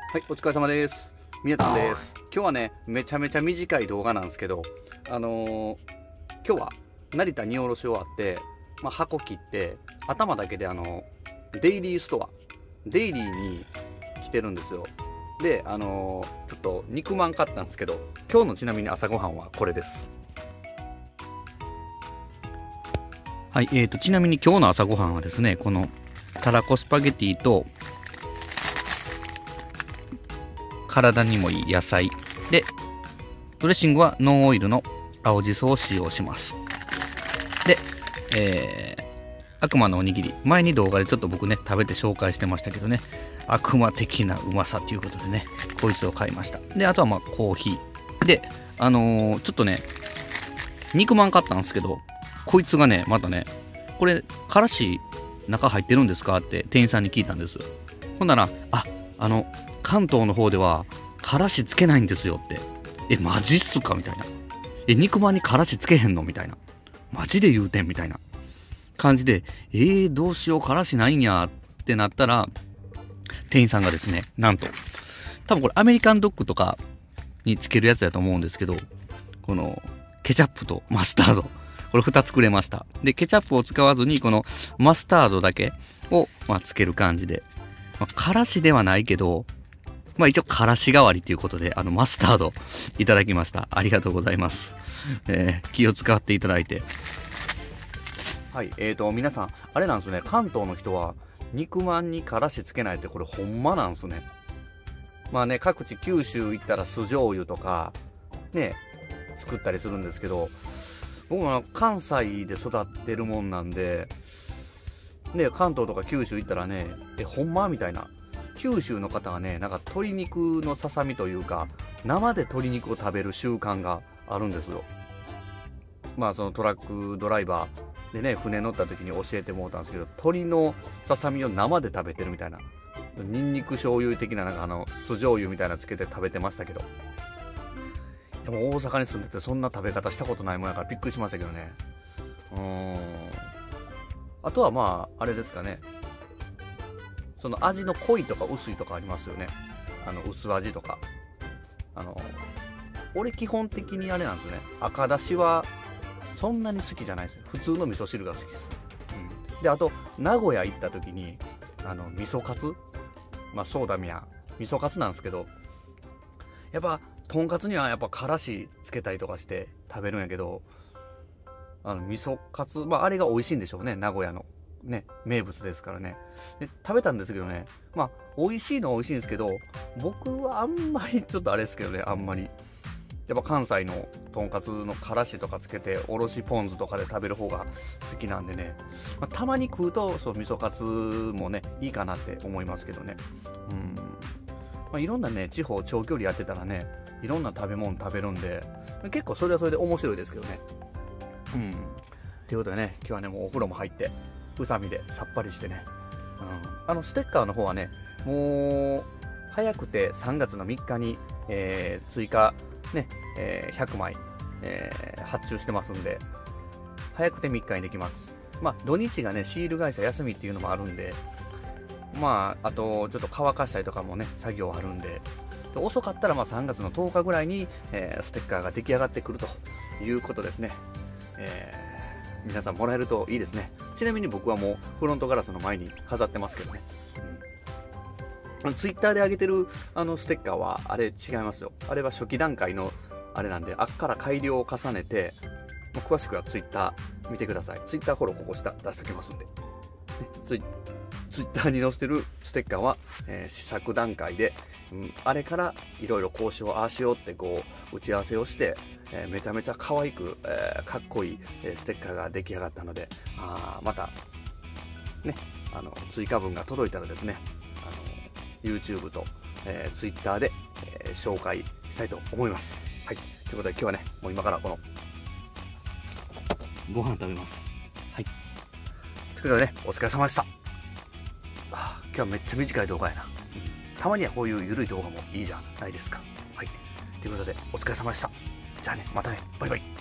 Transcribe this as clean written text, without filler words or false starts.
はい、お疲れ様です。みやたんです。今日はね、めちゃめちゃ短い動画なんですけど、今日は成田荷下ろし終わって、箱切って、頭だけでデイリーストア、デイリーに来てるんですよ。で、ちょっと肉まん買ったんですけど、今日のちなみに朝ごはんはこれです。はい、ちなみに今日の朝ごはんはですね、このたらこスパゲティと、体にもいい野菜で、ドレッシングはノンオイルの青じそを使用します。で、悪魔のおにぎり、前に動画でちょっと僕ね食べて紹介してましたけどね、悪魔的なうまさということでね、こいつを買いました。で、あとはコーヒーで、ちょっとね肉まん買ったんですけど、こいつがねまたね、これからし中入ってるんですかって店員さんに聞いたんです。ほんなら、関東の方ではからしつけないんですよって。マジっすかみたいな。肉まんにからしつけへんのみたいな。マジで言うてんみたいな感じで、どうしよう、からしないんやってなったら、店員さんがですね、なんと、多分これアメリカンドッグとかにつけるやつだと思うんですけど、このケチャップとマスタード、これ2つくれました。で、ケチャップを使わずにこのマスタードだけをつける感じで、からしではないけど、一応からし代わりということで、マスタードいただきました。ありがとうございます。気を使っていただいて。はい、皆さん、あれなんですね、関東の人は肉まんにからしつけないって、これほんまなんすね。各地九州行ったら酢醤油とかね作ったりするんですけど、僕も関西で育ってるもんなんでね、関東とか九州行ったらね、ほんまみたいな。九州の方がね、なんか鶏肉のささみというか、生で鶏肉を食べる習慣があるんですよ。そのトラックドライバーでね、船乗った時に教えてもらったんですけど、鶏のささみを生で食べてるみたいな。ニンニク醤油的な、酢醤油みたいなのつけて食べてましたけど。でも大阪に住んでてそんな食べ方したことないもんやからびっくりしましたけどね。あとはあれですかね。その味の濃いとか薄いとかありますよね。薄味とか。俺基本的にあれなんですね。赤だしはそんなに好きじゃないです。普通の味噌汁が好きです。で、あと、名古屋行った時に、味噌カツそうだみや、味噌カツなんですけど、やっぱ、とんかつにはやっぱからしつけたりとかして食べるんやけど、味噌カツ、あれが美味しいんでしょうね、名古屋の。ね、名物ですからね。で、食べたんですけどね、美味しいのは美味しいんですけど、僕はあんまりちょっとあれですけどね、あんまり。やっぱ関西のとんかつのからしとかつけて、おろしポン酢とかで食べる方が好きなんでね、たまに食うと、そう、味噌カツもね、いいかなって思いますけどね。いろんなね、地方長距離やってたらね、いろんな食べ物食べるんで、結構それはそれで面白いですけどね。ということでね、今日はね、もうお風呂も入って、宇佐美でさっぱりしてね、ステッカーの方はね、もう早くて3月の3日に、追加、ね100枚、発注してますんで、早くて3日にできます。土日がねシール会社休みっていうのもあるんで、あとちょっと乾かしたりとかもね作業あるんで、遅かったら3月の10日ぐらいに、ステッカーが出来上がってくるということですね。皆さんもらえるといいですね。ちなみに僕はもうフロントガラスの前に飾ってますけどね。ツイッターで上げてるステッカーはあれ違いますよ。あれは初期段階のあれなんで、あっから改良を重ねて、詳しくはツイッター見てください。ツイッターフォローここ下出しておきますんで。ツイッターに載せてるステッカーは、試作段階で、あれからいろいろこうしようああしようってこう打ち合わせをして、めちゃめちゃ可愛く、かっこいいステッカーが出来上がったので、またね追加分が届いたらですね、YouTube と、Twitter で、紹介したいと思います。はい、ということで今日はね、もう今からこのご飯食べます。はい。ということでね、お疲れ様でした。今日はめっちゃ短い動画やな。たまにはこういう緩い動画もいいじゃないですか。はい。ということで、お疲れ様でした。じゃあね、またね、バイバイ。